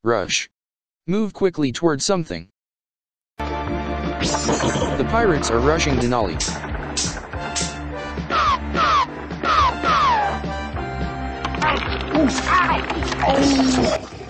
Rush. Move quickly towards something. The pirates are rushing Denali. Oh.